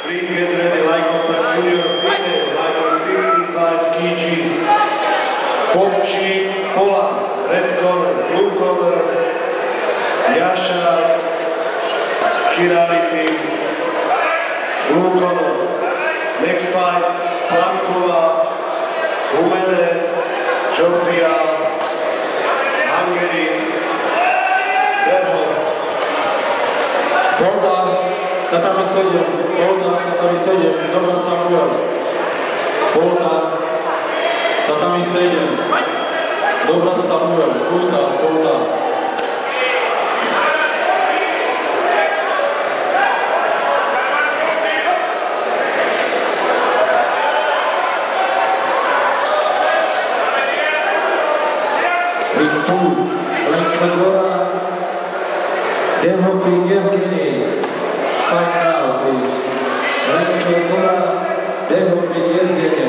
Please get ready, light contact junior female, light on 55 kg. Popchik Poland, red corner, blue corner. Jasha Kirarity, blue corner. Next fight, Plankova, Rumene, Georgia, Hungary, Verhov. Poldan, tatami 7, Poldan, tatami 7, dobra Samuel. Poldan, tatami 7, dobra Samuel, Poldan. Ring 2, Lenchagora, Dehopi Yevgeny. Fight now, please. Lenchagora, Dehopi Yevgeny.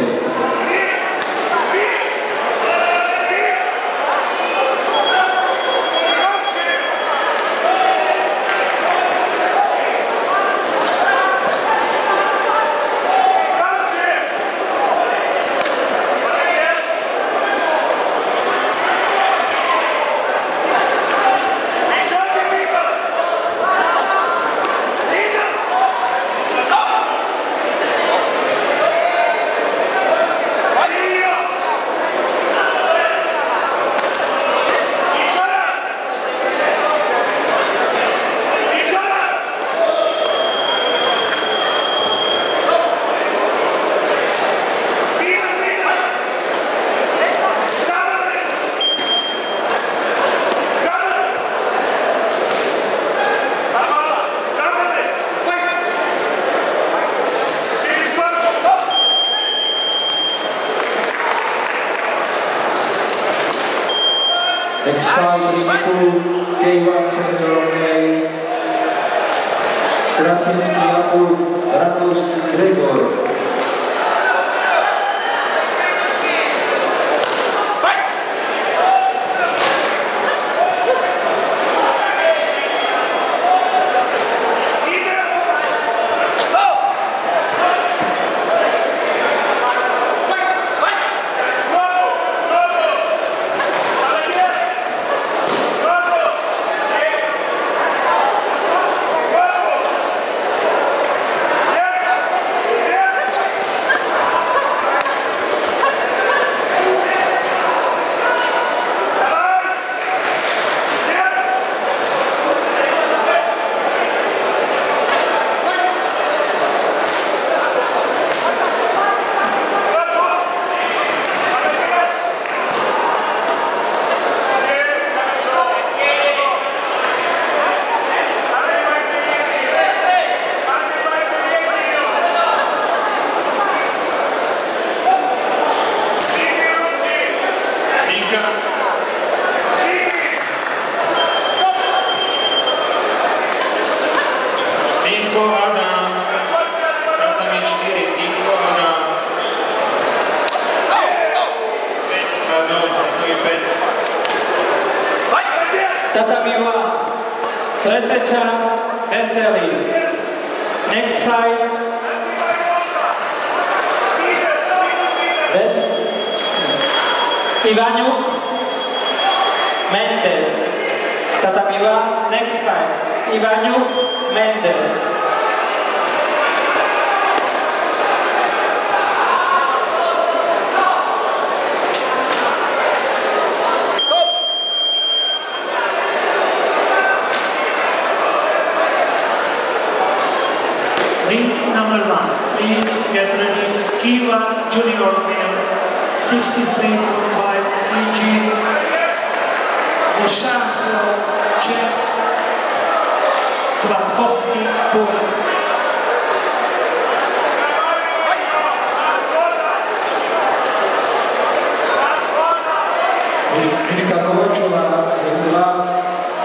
Next fight, Ring 2, K1 Senior Male, Krasinski Jakub, Rakowski Gregor. Tatamiwa, Preseča, Veseli. Next fight, Ivaniuk, Mendes. Tatamiwa, next fight, Ivaniuk, Mendes. Ring number 1, please get ready. Kiva Junior Male, 63.5 kg. Wyszacho, Czech, Kwiatkowski, Poland. Miška Kovačová, Ring 2.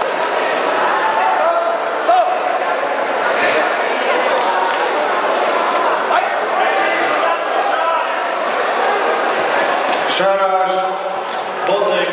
Szarasz, Bodzyk.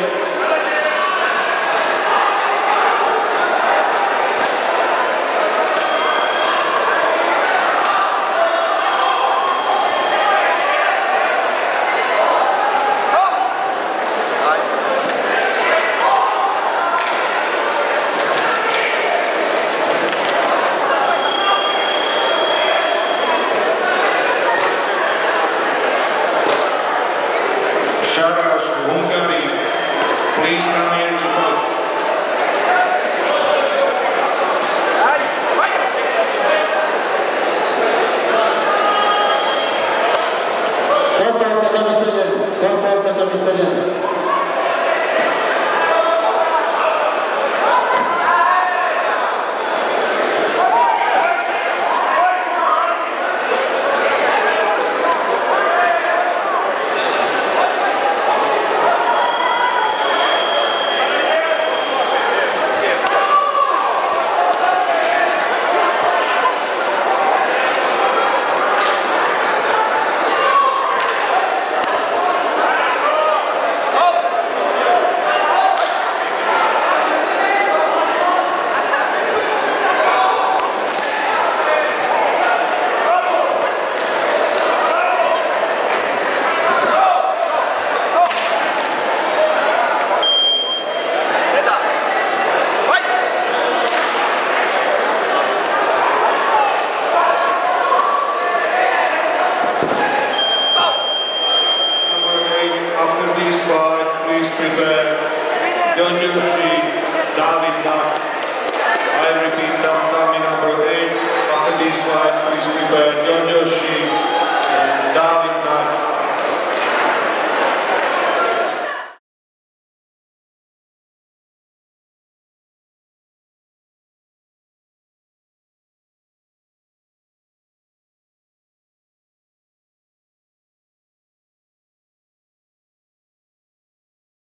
Please come here to vote. Doktor Pekamistelim.